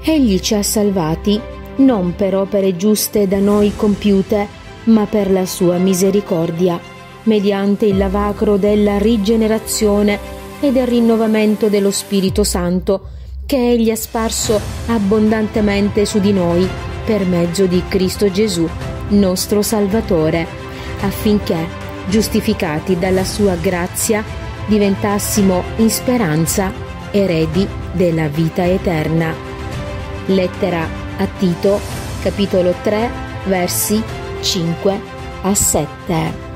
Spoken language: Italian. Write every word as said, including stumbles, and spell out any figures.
Egli ci ha salvati non per opere giuste da noi compiute, ma per la sua misericordia, mediante il lavacro della rigenerazione e del rinnovamento dello Spirito Santo, che Egli ha sparso abbondantemente su di noi per mezzo di Cristo Gesù, nostro Salvatore, affinché, giustificati dalla sua grazia, diventassimo in speranza eredi della vita eterna. Lettera a Tito, capitolo tre, versi cinque a sette.